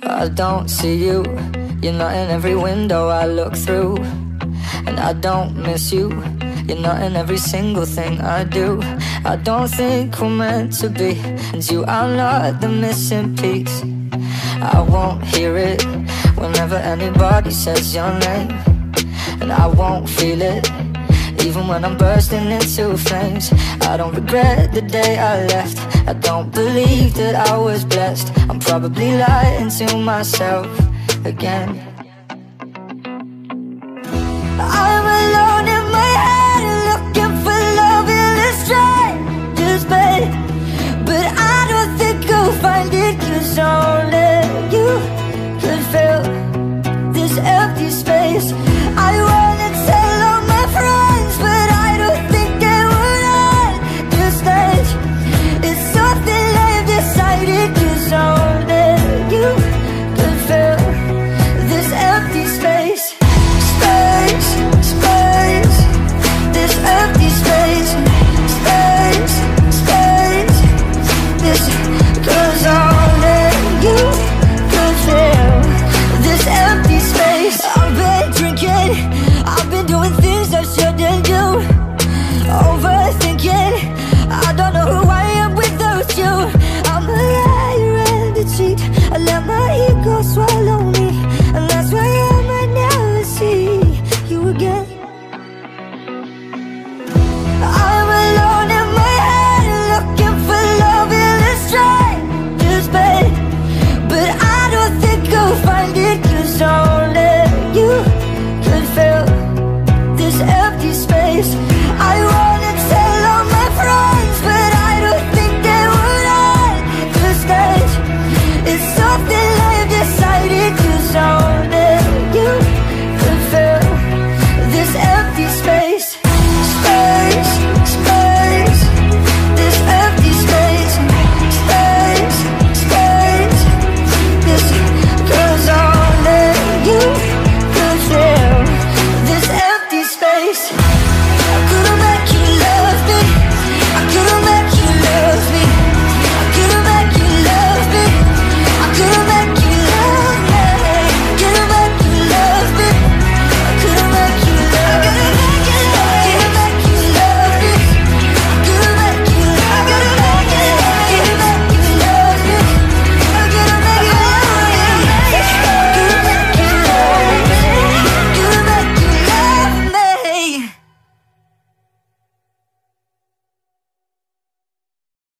I don't see you, you're not in every window I look through. And I don't miss you, you're not in every single thing I do. I don't think we're meant to be, and you are not the missing piece. I won't hear it whenever anybody says your name, and I won't feel it even when I'm bursting into flames. I don't regret the day I left, I don't believe that I was blessed. I'm probably lying to myself again. I'm alone in my head, looking for love in a stranger's bed. But I don't think I'll find it, 'cause only you could fill this empty space. I wanna tell all my friends, but I don't think they would understand. It's something I've decided, 'cause only you could fill this empty space. Space, space, this empty space. Space, space, this, 'cause only you could fill this empty space. I've been drinking, I've been doing things I shouldn't do. Overthinking, I don't know who I am without you. I'm a liar and a cheat, I let my ego swallow me.